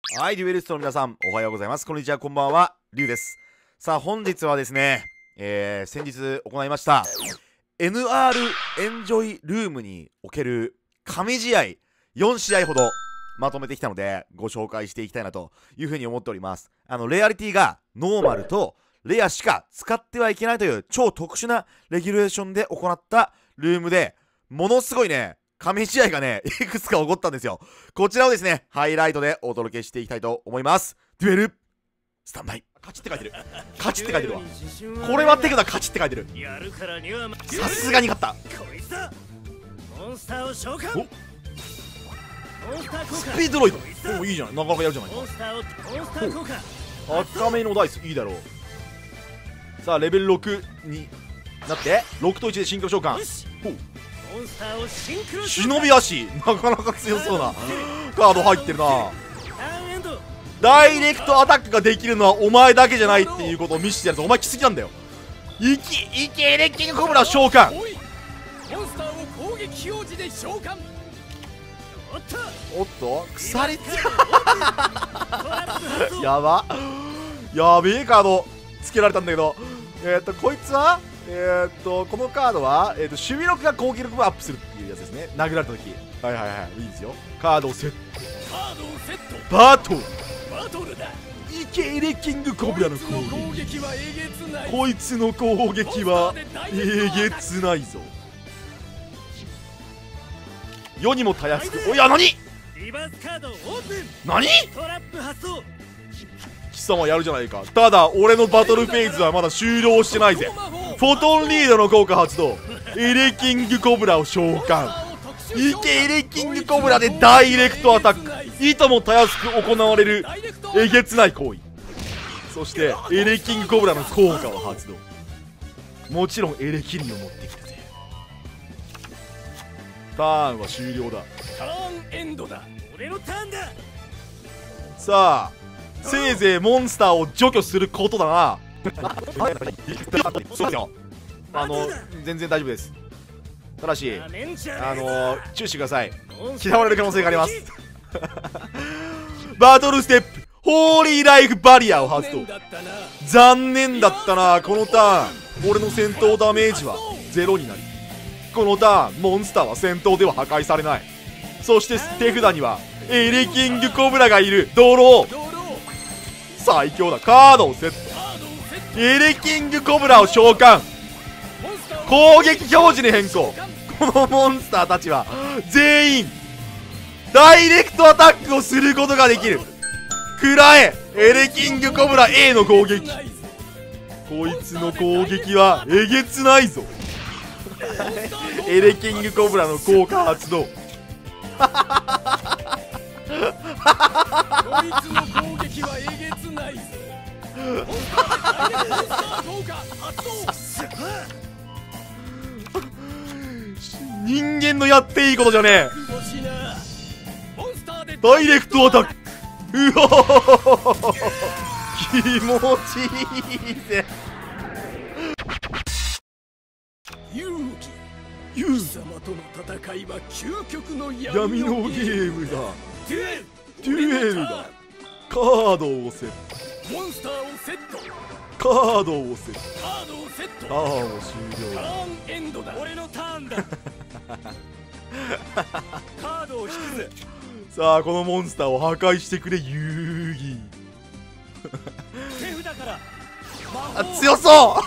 はい、デュエリストの皆さん、おはようございます。こんにちは、こんばんは、リュウです。さあ、本日はですね、先日行いました、NR エンジョイルームにおける神試合4試合ほどまとめてきたので、ご紹介していきたいなというふうに思っております。レアリティがノーマルとレアしか使ってはいけないという超特殊なレギュレーションで行ったルームで、ものすごいね、神試合がね、いくつか起こったんですよ。こちらをですね、ハイライトでお届けしていきたいと思います。デュエル、スタンバイ。勝ちって書いてる。勝ちって書いてるわ。これは手札勝ちって書いてる。さすがに勝った。スピードロイド。お、いいじゃない。なかなかやるじゃないか。赤めのダイス、いいだろう。さあ、レベル6になって、6と1でシンクロ召喚。ほう。忍び足、なかなか強そうなカード入ってるな。ダイレクトアタックができるのはお前だけじゃないっていうことを見せてやるぞ。お前来すぎなんだよ。いけレッキングコブラ召喚。おっと鎖やば、やべえカードつけられたんだけど、こいつはこのカードは、守備力が攻撃力をアップするっていうやつですね。殴られた時。はいはいはい、いいですよ。カードをセット。バトルいけレッキングコブラの攻撃。こいつの攻撃はえげつないぞ。世にもたやすく。おや、何貴様やるじゃないか。ただ俺のバトルフェーズはまだ終了してないぜ。フォトンリードの効果発動。エレキングコブラを召喚。いけエレキングコブラでダイレクトアタック。いともたやすく行われるえげつない行為。そしてエレキングコブラの効果を発動。もちろんエレキリンを持ってきたぜ。ターンは終了だ。 ターンエンドだ。俺のターンだ。 さあ、せいぜいモンスターを除去することだな。そうですよ。全然大丈夫です。ただし、注意してください。嫌われる可能性があります。バトルステップホーリーライフバリアを発動。残念だったな。このターン俺の戦闘ダメージは0になり、このターンモンスターは戦闘では破壊されない。そして手札にはエレキングコブラがいる。ドロー最強だ。カードをセット。エレキングコブラを召喚。攻撃表示に変更。このモンスターたちは全員ダイレクトアタックをすることができる。食らえエレキングコブラ A の攻撃。こいつの攻撃はえげつないぞ。エレキングコブラの効果発動。 こいつの攻撃はえげつないぞ。 人間のやっていいことじゃねえ。ダイレクトアタック。うおー気持ちいいぜ。 貴様との戦いは究極の闇のゲームだ。デュエルだ。カードをセット。 モンスターをセット。 カードをセット。 カードをセット。 ターンを終了。 ターンエンドだ。俺のターンだ。カードを引くぜ。 さあ、このモンスターを破壊してくれ遊戯。 手札からあ、強そう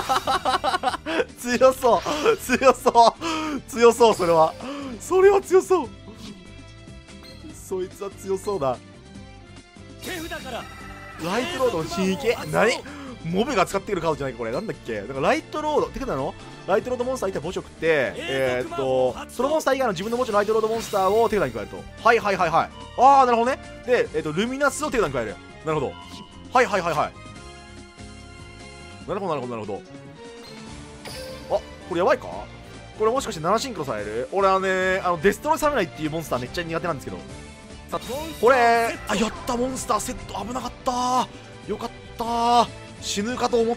強そう強そう。それは強そう。そいつは強そうだ。 手札からライトロードの新規。何モブが使ってくるカードじゃないかこれ。なんだっけ。だからライトロードってことなの。ライトロードモンスターいた墓食ってそのモンスター以外の自分の持ちのライトロードモンスターを手札に加えると。はいはいはいはい。ああ、なるほどね。でルミナスを手札に加える。なるほど。はいはいはいはい。なるほどなるほどなるほど。あ、これやばいか。これもしかして7シンクロされる。俺はね、デストロイされないっていうモンスターめっちゃ苦手なんですけど、さこれやったモンスターセット危なかった。よかった。死ぬかと思った。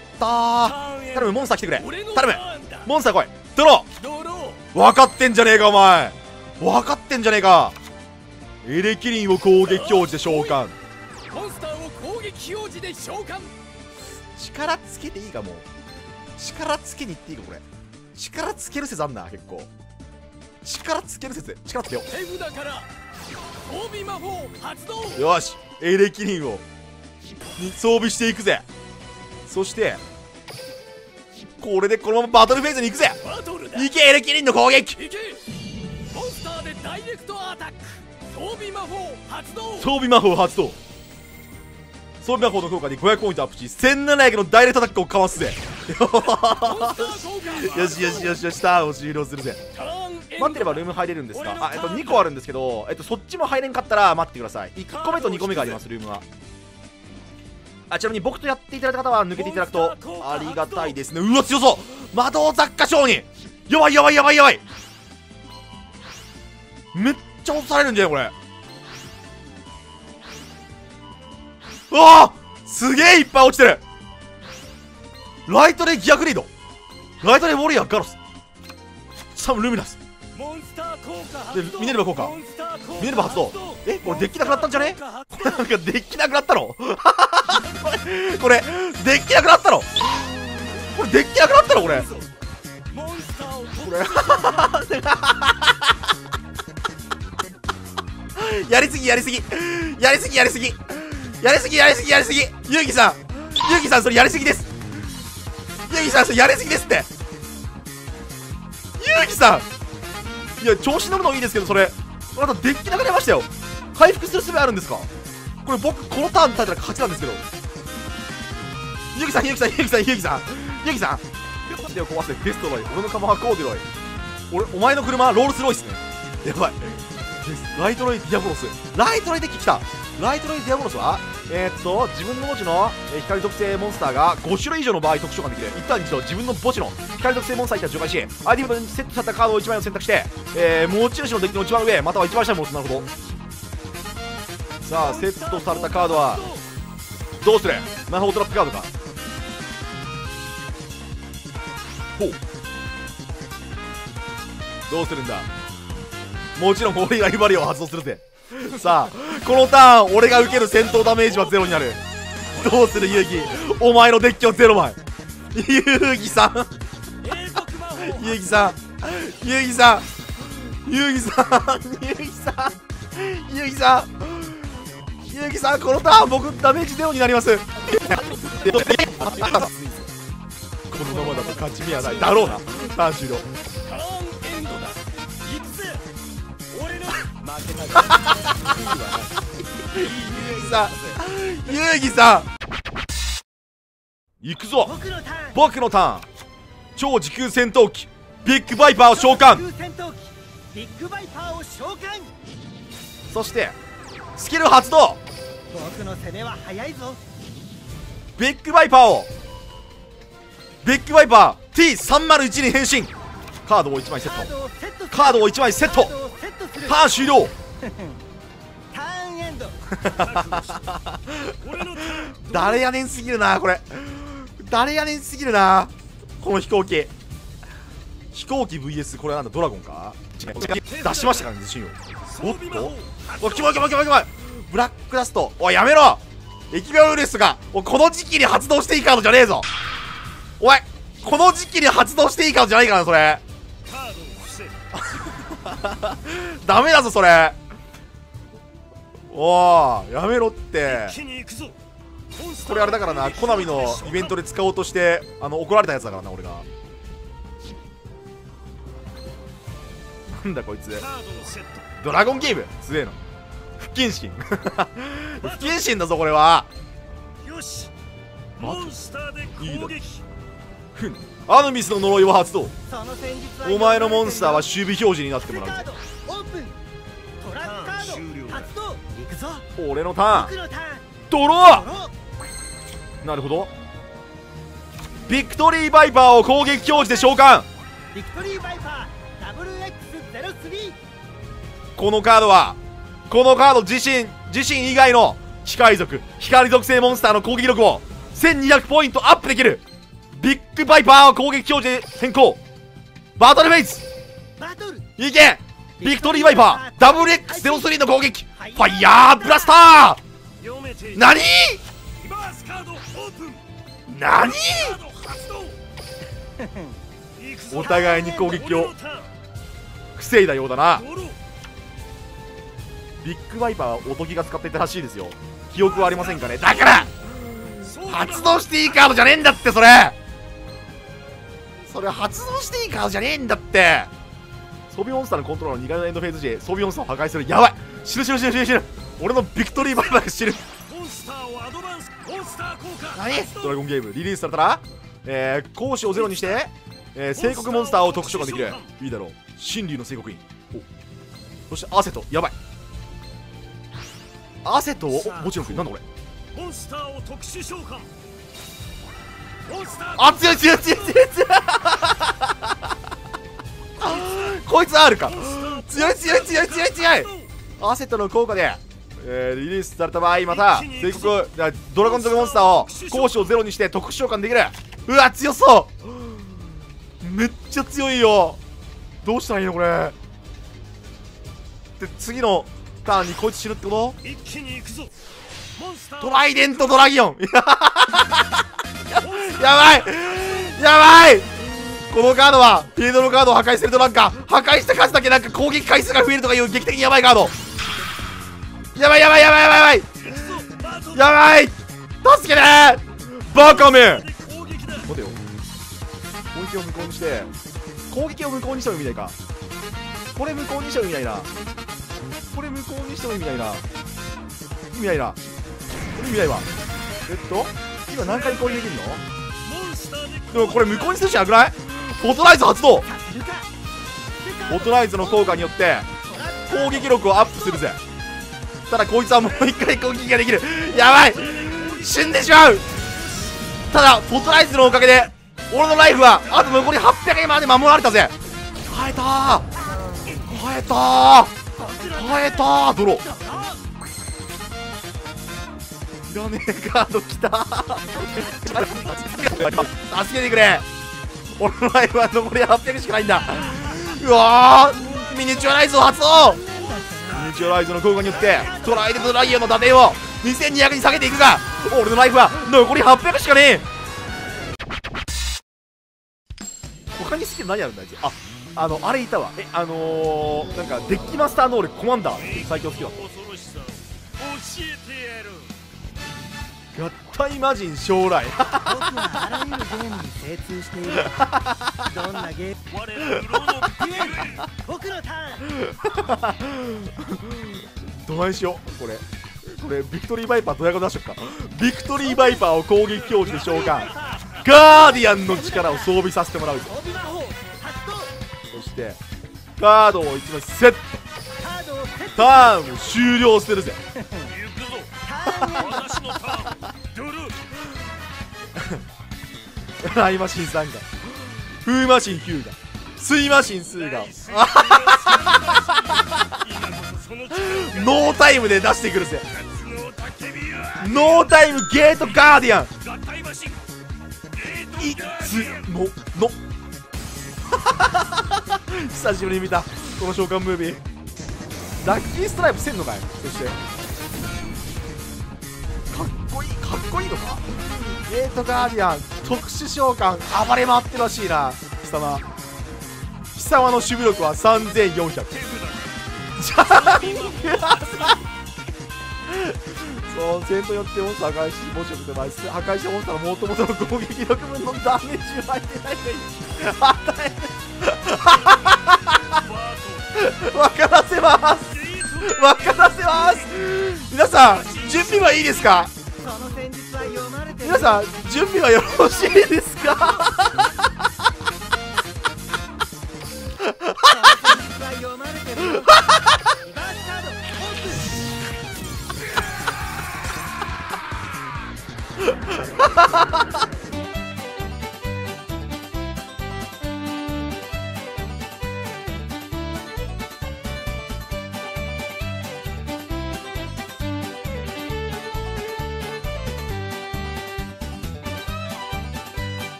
頼むモンスター来てくれ。頼むモンスター来い。ドロー。分かってんじゃねえかお前。分かってんじゃねえか。エレキリンを攻撃表示で召喚。 モンスターを攻撃表示で召喚。 力つけていいかもう。力つけにいっていいかこれ。力つける説あんな結構。力つける説。力つけよ手札から装備魔法発動。 う。よし、エレキリンをに装備していくぜ。そしてこれでこのままバトルフェーズに行くぜ。 バトルだ。 いけエレキリンの攻撃。 いけ。モンスターでダイレクトアタック。装備魔法発動。 装備魔法発動。装備魔法の効果に500ポイントアップし、1700のダイレクトアタックをかわすぜ。よしよしよしよし、ターンを終了するぜ。待ってればルーム入れるんですか。2個あるんですけど、そっちも入れんかったら待ってください。1個目と2個目があります、ルームは。ちなみに僕とやっていただいた方は抜けていただくとありがたいですね。うわ強そう。魔導雑貨商人やばいやばいやばいやばい。めっちゃ落とされるんじゃないこれ。うわーすげえいっぱい落ちてる。ライトでギアグリード、ライトでウォリアーガロス、サムルミナスでミネルヴァ効果、ミネルヴァ発動。これデッキなくなったんじゃね。これなんかデッキなくなったのこれデッキなくなったの。これデッキなくなったのこれ。やりすぎやりすぎやりすぎやりすぎやりすぎやりすぎやりすぎ。ユウギさんユウギさんそれやりすぎです。ユウギさんそれやりすぎですって。ユウギさんいや調子乗るのいいですけど、それあなたデッキなくなりましたよ。回復する術あるんですか。これ僕このターン耐えたら勝ちなんですけど。ユウギさんユウギさんユウギさんユウギさんユウギさん手を壊せデストロイ。俺の釜はコーデロイ。お前の車はロールスロイスね。やばい。ライトロイディアボロス。ライトロイデッキ来た。ライトロイディアボロスは自分の墓地の光属性モンスターが5種類以上の場合特殊召喚できる。一旦一度自分の墓地の光属性モンスター1体除外し、アイテムにセットされたカードを1枚を選択して、持ち主のデッキの一番上または一番下に戻す。なるほど。さあセットされたカードはどうする。魔法トラップカードか。ほうどうするんだ。もちろん俺がリバリアを発動するぜ。さあこのターン俺が受ける戦闘ダメージはゼロになる。どうするユウギ。お前のデッキはゼロ枚。ユウギさんユウギさんユウギさんユウギさんユウギさんユウギさんユウギさんこのターン僕ダメージゼロになります。このままだと勝ち目はないだろうな。ターン終了。ユウギさん行くぞ。僕のターン超時空戦闘機ビッグバイパーを召喚。そしてスキル発動。 僕の攻めは早いぞ。 ビッグバイパーをビッグバイパー T301 に変身。カードを1枚セット。カードを1枚セット。ターン終了。 ターンエンド。 誰やねんすぎるなこれ。誰やねんすぎるなこの飛行機。飛行機 VS これなんだドラゴンか。出しましたからね自信を。おっとおキモいキモいキモいキモい。ブラックダストおいやめろ。疫病ウイルスがこの時期に発動していいカードじゃねえぞ。おいこの時期に発動していいカードじゃないかなそれ。ダメだぞそれ。おーやめろって。これあれだからな、コナミのイベントで使おうとして怒られたやつだからな俺が。なんだこいつドラゴンゲーム強えの。不謹慎不謹慎だぞこれは。 よしモンスターで攻撃。 ふんアヌミスの呪いを発動。お前のモンスターは守備表示になってもらうぜ。俺のターンドロー。なるほど。ビクトリーバイパーを攻撃表示で召喚。 ビクトリーバイパー WX03。 このカード自身以外の機械族光属性モンスターの攻撃力を1200ポイントアップできる。ビッグバイパーを攻撃表示変更。バトルフェイズいけ。ビクトリーバイパー WX03 の攻撃ファイヤーブラスター。 何リバースカードオープン。 何カード発動。 お互いに攻撃を防いだようだな。ビッグワイパーはおとぎが使っていたらしいですよ。記憶はありませんかね。だから発動していいカードじゃねえんだって。それ発動していいカードじゃねえんだって。装備モンスターのコントローラーの2回のエンドフェーズ時で装備モンスターを破壊する。やばい、死ぬ死ぬ死ぬ死ぬ死ぬ。俺のビクトリーバイバーが死ぬ。何ドラゴンゲームリリースされたら、講師をゼロにして、聖国モンスターを特殊化できる。いいだろう。神竜の聖国員。そしてアセト。やばい、アセトをもちろんなんだこれ。 モンスターを特殊召喚。 あ、強い強い強い強い強いこいつ R か。強い強い強い強い強い。アセトの効果で、リリースされた場合また聖国ドラゴン族モンスターを講師をゼロにして特殊召喚できる。うわ強そう、めっちゃ強いよ。どうしたらいいのこれ。で次のターンにこいつ死ぬってこと。 一気に行くぞ。 トライデントドラギオンやばいやばい。このカードはフィールドのカードを破壊するとなんか破壊した数だけなんか攻撃回数が増えるとかいう劇的にやばいカード。やばいやばいやばいやばいやばいやばい、助けてバカめ。待てよ、攻撃を無効にして攻撃を無効にしても意味ないか。これ無効にしても意味ないな。これ無効にしても意味ないな。意味ないな。意味ないわ。今何回攻撃できるの。でもこれ無効にするしなくない。フォトライズ発動。フォトライズの効果によって攻撃力をアップするぜ。ただこいつはもう一回攻撃ができる。やばい、死んでしまう。ただフォトライズのおかげで俺のライフはあと残り800円まで守られたぜ。耐えたー耐えたー耐えたー。ドローいらねえカードきたー助けてくれ。俺のライフは残り800しかないんだ。うわー、ミニチュアライズを発動。ミニチュアライズの効果によってトライデントライアンの打点を2200に下げていくが、俺のライフは残り800しかねえ。他にスキル何あるんだいつ。あれいたわ。なんかデッキマスター能力コマンダー最強スキルだった。合体魔人将来僕はあらゆるゲームに精通している。どんなゲーム僕のターンどないしよう。これビクトリーバイパーどうやって出しよっか。ビクトリーバイパーを攻撃表示で召喚。ガーディアンの力を装備させてもらうぞ。そしてカードを1枚セット。ターンを終了してるぜ。ライマシン3が風マシン9が水マシン数がノータイムで出してくるぜ。ノータイムゲートガーディアンいつの久しぶりに見たこの召喚ムービー。ラッキーストライプせんのかい。そしてかっこいいのか。ゲートガーディアン特殊召喚暴れ回ってるらしいな。貴様の守備力は3400。そう戦闘によってモンスター破壊しもしよくて破壊したモンスターのもともとの攻撃力分のダメージを与えてないのに与える分からせます分からせます。皆さん準備はいいですか。皆さん準備はよろしいですか